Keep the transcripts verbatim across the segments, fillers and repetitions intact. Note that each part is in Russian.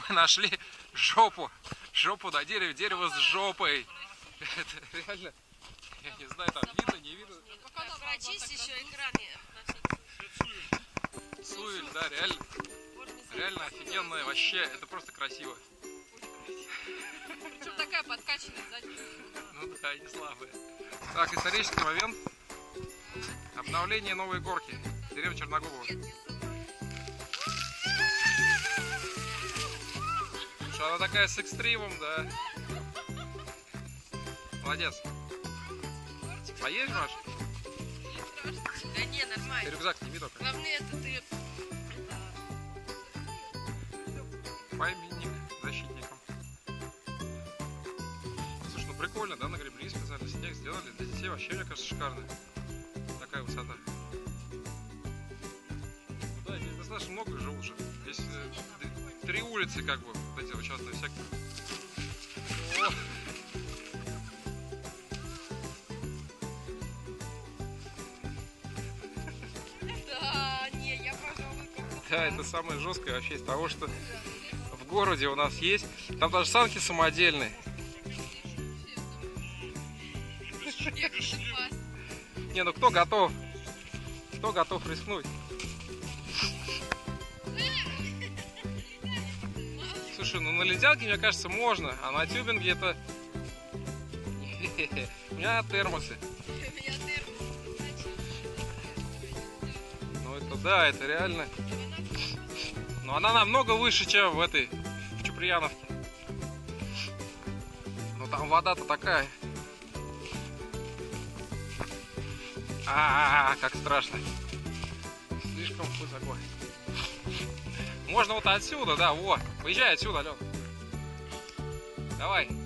Мы нашли жопу. Жопу на дереве, дерево с жопой. Это реально, я не знаю, там видно, не видно. Прочисть еще экран. Суэль, да, реально. Реально офигенная, вообще, это просто красиво. Причем такая подкачанная сзади. Ну да, не слабая. Так, исторический момент. Обновление новой горки. Деревня Черногубова. Слушай, она такая с экстримом, да. Молодец. Поедешь, Маш? Да не, нормально. Ты рюкзак сними только. Главное, это ты... Памятник защитникам. Слушай, ну прикольно, да, нагребли специально, снег сделали. Для детей вообще, мне кажется, шикарно. Такая высота. Ну да, здесь достаточно много живут же. Здесь э, три улицы, как бы, вот эти вот частные секторы. О! Да, не, я, пожалуй, как-то... Да, это самое жесткое вообще из того, что в городе у нас есть. Там даже санки самодельные. Не, ну кто готов? Кто готов рискнуть? Слушай, ну на ледянке, мне кажется, можно, а на тюбинге это... У меня термосы. Ну это да, это реально. Но она намного выше, чем в этой, в Чуприяновке. Ну там вода-то такая. А, -а, -а как страшно. Слишком высоко. Можно вот отсюда, да, во. Поезжай отсюда, Алён. Давай.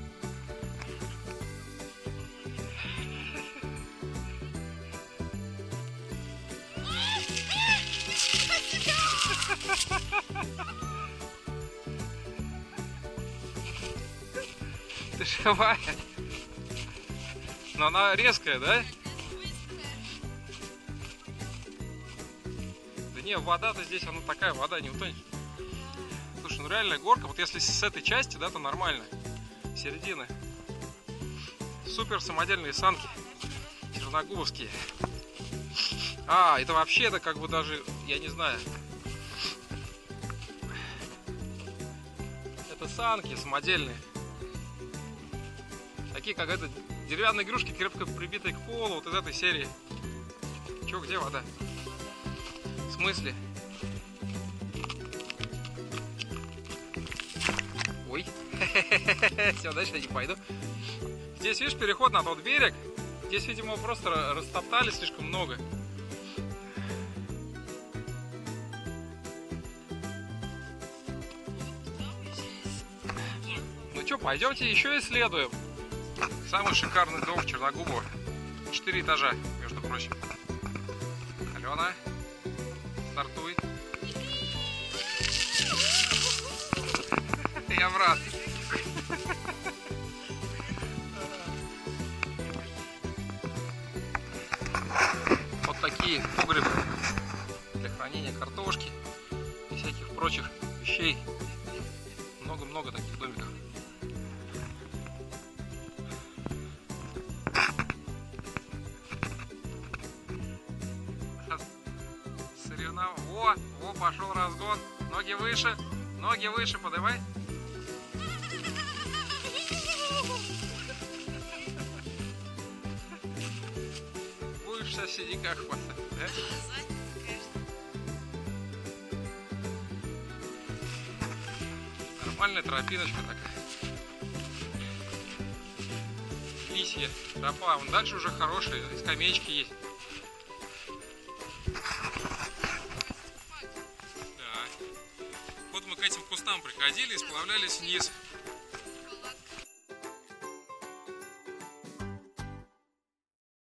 Ты живая. Но она резкая, да? Да не, вода-то здесь, она такая, вода не утонет. Слушай, ну реальная горка, вот если с этой части, да, то нормально. Середины. Супер самодельные санки. Черногубовские. А, это вообще, это как бы даже, я не знаю. Это санки самодельные. Такие, как это, деревянные игрушки, крепко прибитые к полу, вот из этой серии. Че, где вода? В смысле? Ой. Все, дальше я не пойду. Здесь, видишь, переход на тот берег. Здесь, видимо, просто растоптали слишком много. Ну что, пойдемте еще исследуем. Самый шикарный дом в Черногубово. Четыре этажа, между прочим. Алена, стартуй. Я в рад. Вот такие погребы для хранения картошки и всяких прочих вещей. Много-много таких домиков. Во, во, пошел разгон. Ноги выше, ноги выше, подавай. Будешь вся в синяках хватать, да? Нормальная тропиночка такая. Лисья тропа. Вон дальше уже хорошие, скамеечки есть. Вот мы к этим кустам приходили и сплавлялись вниз.